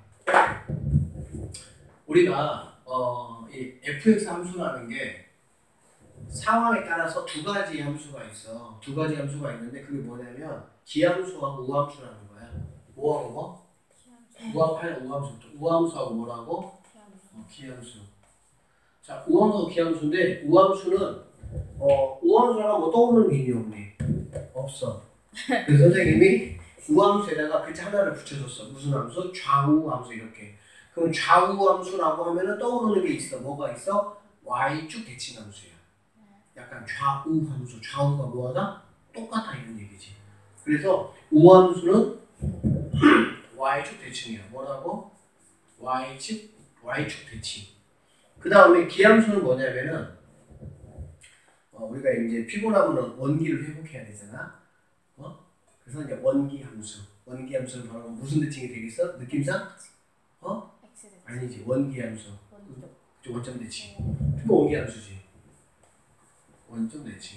우리가 어, 이 에프엑스 함수라는 게 상황에 따라서 두 가지 함수가 있어. 두 가지 함수가 있는데 그게 뭐냐면 기함수하고 우함수라는 거야. 뭐하고 뭐? 우함, 우함수. 우함수하고 뭐라고? 어, 기함수. 자, 우함수하고 기함수인데 우함수는 어, 우함수랑 뭐 떠오르는 게 있니 없니? 없어. 그래서 선생님이 우함수에다가 글자 하나를 붙여줬어. 무슨 함수? 좌우함수 이렇게. 그럼 좌우함수라고 하면은 떠오르는 게 있어. 뭐가 있어? y축 대칭함수야. 약간 좌우함수. 좌우가 뭐하다? 똑같아 이런 얘기지. 그래서 우함수는 y축 대칭이야. 뭐라고? y축 y축 대칭. 그 다음에 기함수는 뭐냐면은 어, 어, 우리가 이제 피곤하면 원기를 회복해야 되잖아. 어? 그래서 이제 원기 함수. 원기 함수는 바로 무슨 대칭이 되겠어? 느낌상? 어? X 대칭. 아니지. 원기 함수. 원점. 그치, 원점 대칭. 그거 원기 함수지. 원점 대칭.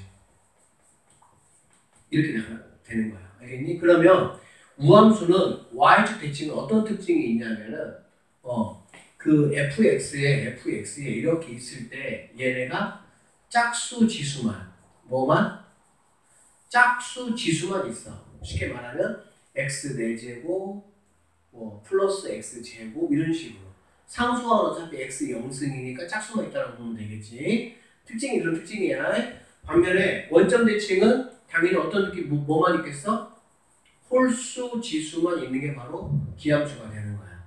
이렇게 되는 거야. 알겠니? 그러면 우함수는 y축 대칭은 어떤 특징이 있냐면은 어, 그 fx에 fx에 이렇게 있을 때 얘네가 짝수 지수만 뭐만? 짝수 지수만 있어. 쉽게 말하면 x 네 제곱 뭐 플러스 x 제곱 이런 식으로 상수항은 어차피 x 영승이니까 짝수만 있다고 보면 되겠지. 특징이 이런 특징이야. 반면에 원점 대칭은 당연히 어떤 느낌 뭐, 뭐만 있겠어? 홀수 지수만 있는 게 바로 기함수가 되는 거야.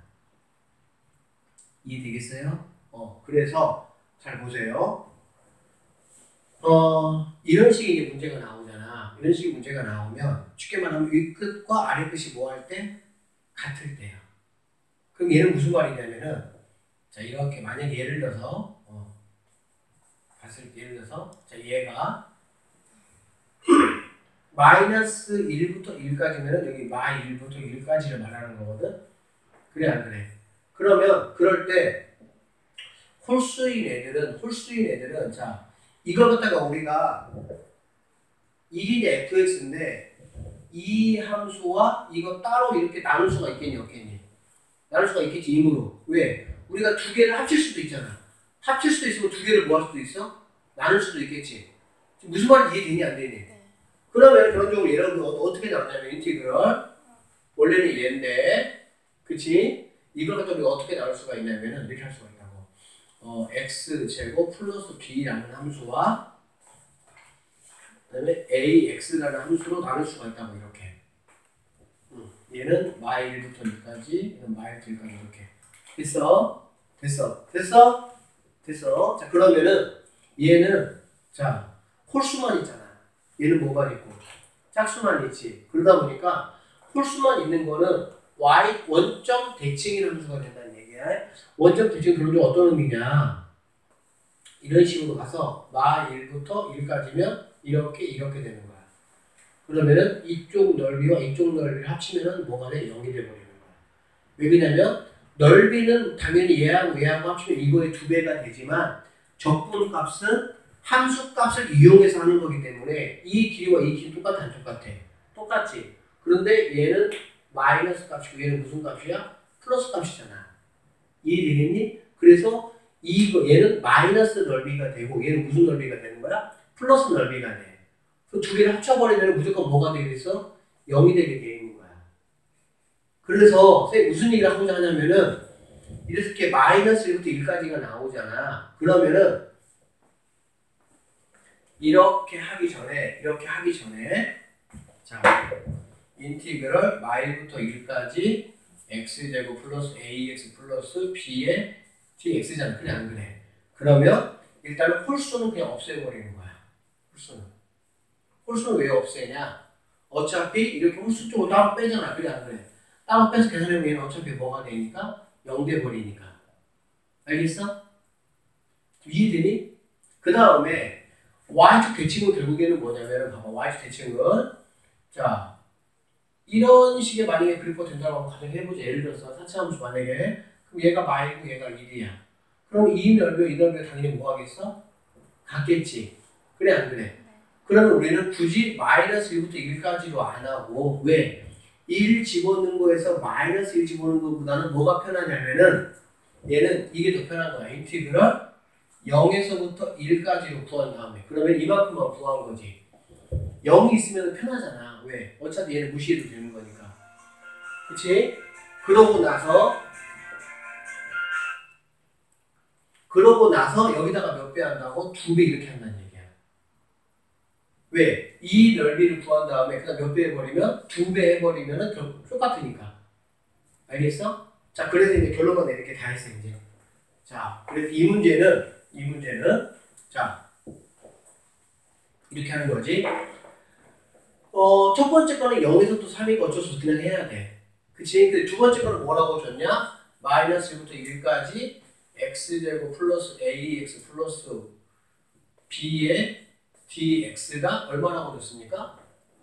이해되겠어요? 어, 그래서 잘 보세요. 어, 이런 식의 이제 문제가 나오잖아. 이런 식의 문제가 나오면 쉽게 말하면 위 끝과 아래 끝이 뭐 할 때? 같을 때야. 그럼 얘는 무슨 말이냐면은 자 이렇게 만약 예를 들어서 어, 봤을 때 예를 들어서 자 얘가 마이너스 일부터 일까지면은 여기 마 일부터 일까지를 말하는 거거든. 그래 안 그래? 그러면 그럴 때 홀수인 애들은 홀수인 애들은 자 이걸 갖다가 우리가 이게 이제 에프엑스인데 이 함수와 이거 따로 이렇게 나눌 수가 있겠니 없겠니? 나눌 수가 있겠지 임으로. 왜? 우리가 두 개를 합칠 수도 있잖아. 합칠 수도 있으면 두 개를 뭐 할 수도 있어? 나눌 수도 있겠지. 무슨 말인지 이해되니 안 되니? 네. 그러면 결론적으로 얘는 어떻게 나오냐면 인티그럴 원래는 얘인데 그치? 이걸 갖다 우리가 어떻게 나눌 수가 있냐면은 이렇게 할 수가 있다고. 어, x제곱 플러스 b라는 함수와 그다음에 ax라는 함수로 나눌 수가 있다고 이렇게. 음, 얘는 마 일부터 일까지, 얘는 마 일부터 일까지 이렇게. 됐어? 됐어? 됐어? 됐어? 자 그러면은 얘는 자 홀수만 있잖아. 얘는 뭐가 있고 짝수만 있지. 그러다 보니까 홀수만 있는 거는 y 원점 대칭이라는 함수가 된다는 얘기야. 원점 대칭 그런 어떤 의미냐? 이런 식으로 가서 마 일부터 일까지면 이렇게 이렇게 되는 거야. 그러면은 이쪽 넓이와 이쪽 넓이를 합치면은 뭐가 돼? 영이 돼버리는 거야. 왜 그러냐면 넓이는 당연히 얘하고 얘하고 합치면 이거의 두 배가 되지만 적분 값은 함수 값을 이용해서 하는 거기 때문에 이 길이와 이 길이 똑같아 안 똑같아? 똑같지. 그런데 얘는 마이너스 값이고 얘는 무슨 값이야? 플러스 값이잖아. 이해되겠니? 그래서 이거 얘는 마이너스 넓이가 되고 얘는 무슨 넓이가 되는 거야? 플러스 넓이가 돼. 그 두 개를 합쳐버리면 무조건 뭐가 되겠어? 영이 되게 돼 있는 거야. 그래서 선생님 무슨 얘기를 하고자 하냐면은 이렇게 마이너스 일부터 일까지가 나오잖아. 그러면은 이렇게 하기 전에 이렇게 하기 전에 자 인티그럴 마 일부터 일까지 x제곱 플러스 ax 플러스 b의 dx잖아. 그래 안 그래? 그러면 일단은 홀수는 그냥 없애버리는 거야. 홀수는. 홀수는 왜 없애냐? 어차피 이렇게 홀수 쪽을 따로 빼잖아. 그래 안 그래? 따로 빼서 계산해보면 얘는 어차피 뭐가 되니까 영 돼버리니까. 알겠어? 이해되니? 그 다음에 y축 대칭은 결국에는 뭐냐면 봐봐. y축 대칭은 자 이런 식의 만약에 그래프가 된다고 가정해보자. 예를 들어서 사차함수 만약에 그럼 얘가 마이고 얘가 일이야. 그럼 이 넓이와 이 넓이가 당연히 뭐 하겠어? 같겠지. 그래 안 그래? 네. 그러면 우리는 굳이 마이너스 일부터 일까지로 안 하고 왜? 일 집어넣는 거에서 마이너스 일 집어넣는 것보다는 뭐가 편하냐면은 얘는 이게 더 편한 거야. 인티그럴 영에서부터 일까지로 구한 다음에 그러면 이만큼만 구한 거지. 영이 있으면 편하잖아. 왜? 어차피 얘는 무시해도 되는 거니까. 그치? 그러고 나서 그러고 나서 여기다가 몇 배 한다고? 두 배 이렇게 한다는 얘기야. 왜? 이 넓이를 구한 다음에 그다음 몇 배 해버리면? 두 배 해버리면은 결국 똑같으니까. 알겠어? 자, 그래서 이제 결론만 이렇게 다 했어, 이제. 자, 그래서 이 문제는, 이 문제는, 자, 이렇게 하는 거지. 어, 첫 번째 거는 영에서 또 삼이니까 어쩔 수 없이 그냥 해야 돼. 그치? 근데 두 번째 거는 뭐라고 줬냐? 마이너스 일부터 일까지 x제곱 플러스 ax 플러스 b의 dx가 얼마나 얻었습니까?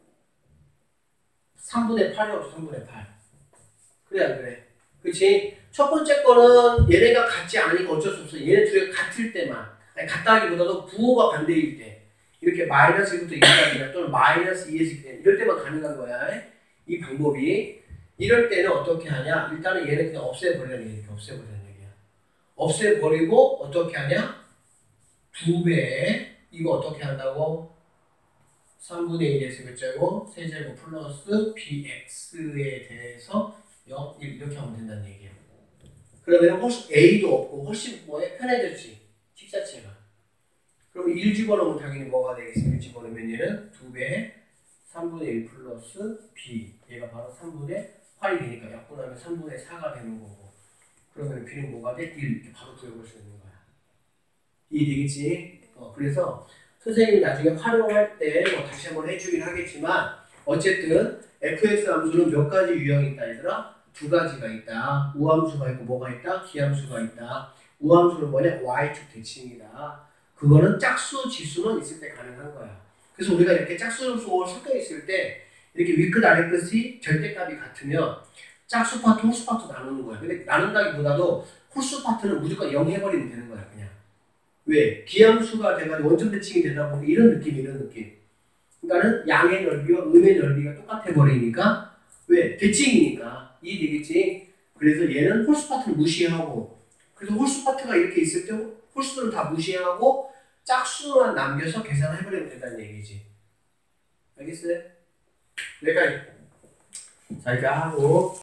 삼분의 팔이 없어. 삼분의 팔. 그래 안 그래? 그치? 첫 번째 거는 얘네가 같지 않으니까 어쩔 수 없어. 얘네 둘이 같을 때만. 아니 같다 하기보다도 부호가 반대일 때. 이렇게 마이너스 일부터 이까지나 또는 마이너스 이에서 이까지 이럴 때만 가능한 거야. 이 방법이. 이럴 때는 어떻게 하냐? 일단은 얘는 그냥 없애버리는 얘기야. 없애버리는 얘기야. 없애버리고 어떻게 하냐? 두 배. 이거 어떻게 한다고? 삼분의 일에서 몇 제곱? 세제곱 플러스 bx에 대해서 영, 일 이렇게 하면 된다는 얘기야. 그러면 훨씬 a도 없고 훨씬 뭐에 편해졌지? 식 자체가. 그럼 일 집어넣으면 당연히 뭐가 되겠어? 일 집어넣으면 얘는 두 배 삼분의 일 플러스 b. 얘가 바로 삼분의 팔이 되니까 약분하면 삼분의 사가 되는 거고. 그러면 b는 뭐가 돼? 일. 이렇게 바로 구해볼 수 있는 거야. 이해되겠지? 어, 그래서 선생님이 나중에 활용할 때 뭐 다시 한번 해주긴 하겠지만 어쨌든 fx 함수는 몇 가지 유형이 있다 얘들아? 두 가지가 있다. 우함수가 있고 뭐가 있다? 기함수가 있다. 우함수는 뭐냐? y축 대칭이다. 그거는 짝수, 지수는 있을 때 가능한 거야. 그래서 우리가 이렇게 짝수, 수가 섞여 있을 때 이렇게 위끝, 아래끝이 절대값이 같으면 짝수 파트, 홀수 파트 나누는 거야. 근데 나눈다기보다도 홀수 파트는 무조건 영 해버리면 되는 거야. 그냥. 왜? 기함수가 돼가지고 원점 대칭이 되다 보니까 이런 느낌, 이런 느낌. 그러니까는 양의 넓이와 음의 넓이가 똑같아 버리니까 왜? 대칭이니까 이해되겠지? 그래서 얘는 홀수 파트를 무시하고 그래서 홀수 파트가 이렇게 있을 때 홀수들을 다 무시하고 짝수만 남겨서 계산해버리면 된다는 얘기지. 알겠어요? 여기까지. 자, 이렇게 하고